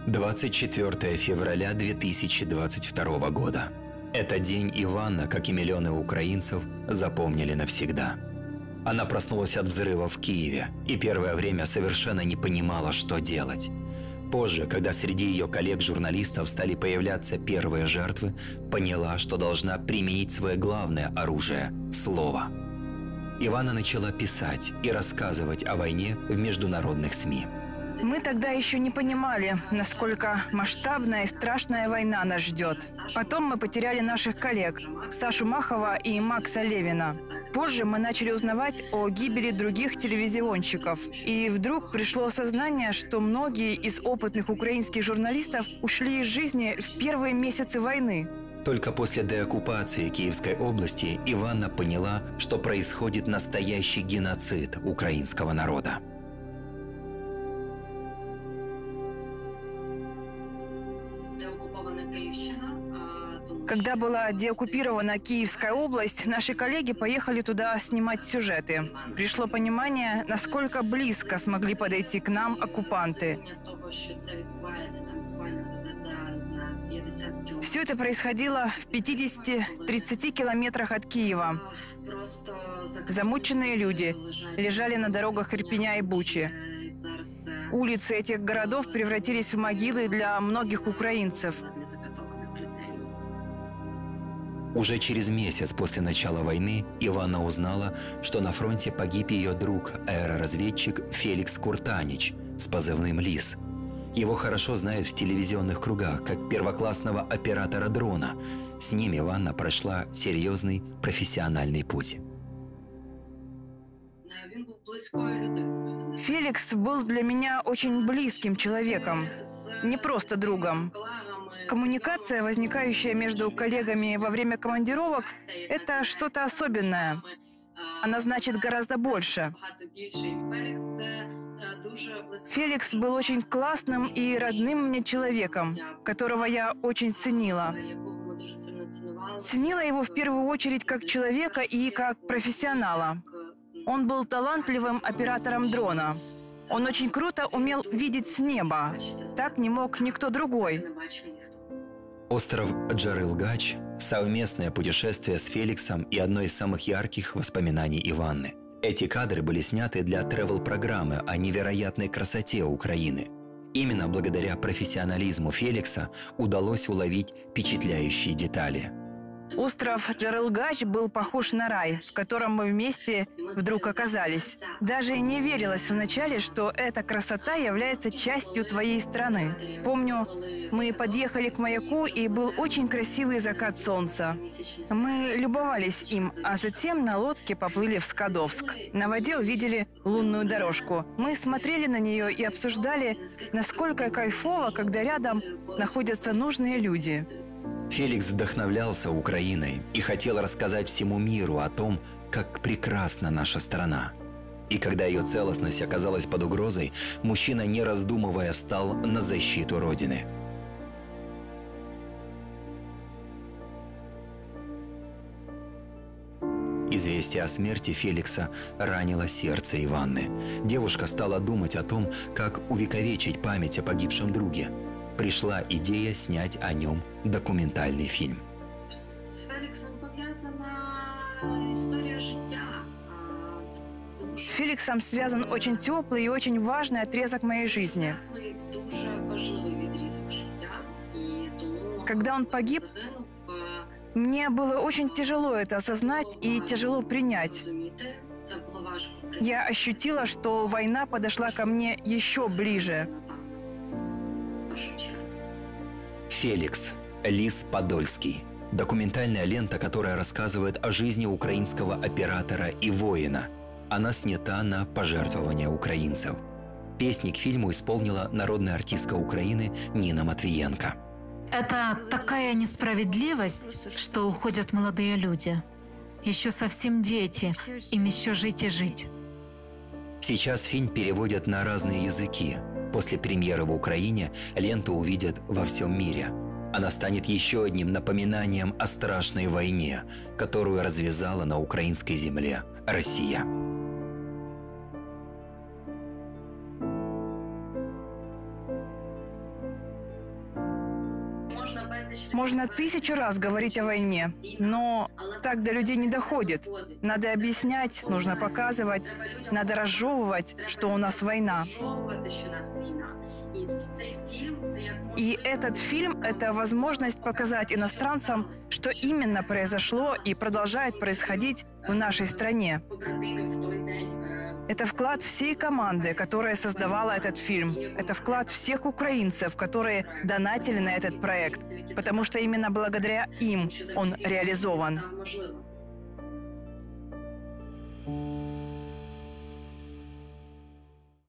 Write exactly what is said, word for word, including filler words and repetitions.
двадцать четвёртое февраля две тысячи двадцать второго года. Этот день Иванна, как и миллионы украинцев, запомнили навсегда. Она проснулась от взрыва в Киеве и первое время совершенно не понимала, что делать. Позже, когда среди ее коллег-журналистов стали появляться первые жертвы, поняла, что должна применить свое главное оружие – слово. Иванна начала писать и рассказывать о войне в международных СМИ. Мы тогда еще не понимали, насколько масштабная и страшная война нас ждет. Потом мы потеряли наших коллег – Сашу Махова и Макса Левина. Позже мы начали узнавать о гибели других телевизионщиков. И вдруг пришло осознание, что многие из опытных украинских журналистов ушли из жизни в первые месяцы войны. Только после деоккупации Киевской области Иванна поняла, что происходит настоящий геноцид украинского народа. Когда была деоккупирована Киевская область, наши коллеги поехали туда снимать сюжеты. Пришло понимание, насколько близко смогли подойти к нам оккупанты. Все это происходило в пятидесяти-тридцати километрах от Киева. Замученные люди лежали на дорогах Ирпеня и Бучи. Улицы этих городов превратились в могилы для многих украинцев. Уже через месяц после начала войны Иванна узнала, что на фронте погиб ее друг, аэроразведчик Феликс Куртанич с позывным «Лис». Его хорошо знают в телевизионных кругах как первоклассного оператора дрона. С ним Иванна прошла серьезный профессиональный путь. Феликс был для меня очень близким человеком, не просто другом. Коммуникация, возникающая между коллегами во время командировок, это что-то особенное. Она значит гораздо больше. Феликс был очень классным и родным мне человеком, которого я очень ценила. Ценила его в первую очередь как человека и как профессионала. Он был талантливым оператором дрона. Он очень круто умел видеть с неба. Так не мог никто другой. Остров Джарылгач – совместное путешествие с Феликсом и одно из самых ярких воспоминаний Иванны. Эти кадры были сняты для тревел-программы о невероятной красоте Украины. Именно благодаря профессионализму Феликса удалось уловить впечатляющие детали. Остров Джарылгач был похож на рай, в котором мы вместе вдруг оказались. Даже и не верилось вначале, что эта красота является частью твоей страны. Помню, мы подъехали к маяку, и был очень красивый закат солнца. Мы любовались им, а затем на лодке поплыли в Скадовск. На воде увидели лунную дорожку. Мы смотрели на нее и обсуждали, насколько кайфово, когда рядом находятся нужные люди. Феликс вдохновлялся Украиной и хотел рассказать всему миру о том, как прекрасна наша страна. И когда ее целостность оказалась под угрозой, мужчина, не раздумывая, встал на защиту Родины. Известие о смерти Феликса ранило сердце Иванны. Девушка стала думать о том, как увековечить память о погибшем друге. Пришла идея снять о нем документальный фильм. С Феликсом связан очень теплый и очень важный отрезок моей жизни. Когда он погиб, мне было очень тяжело это осознать и тяжело принять. Я ощутила, что война подошла ко мне еще ближе. «Феликс. Лис Подольский». Документальная лента, которая рассказывает о жизни украинского оператора и воина. Она снята на пожертвования украинцев. Песни к фильму исполнила народная артистка Украины Нина Матвиенко. Это такая несправедливость, что уходят молодые люди. Еще совсем дети, им еще жить и жить. Сейчас фильм переводят на разные языки. После премьеры в Украине ленту увидят во всем мире. Она станет еще одним напоминанием о страшной войне, которую развязала на украинской земле Россия. Можно тысячу раз говорить о войне, но так до людей не доходит. Надо объяснять, нужно показывать, надо разжевывать, что у нас война. И этот фильм – это возможность показать иностранцам, что именно произошло и продолжает происходить в нашей стране. Это вклад всей команды, которая создавала этот фильм. Это вклад всех украинцев, которые донатили на этот проект, потому что именно благодаря им он реализован.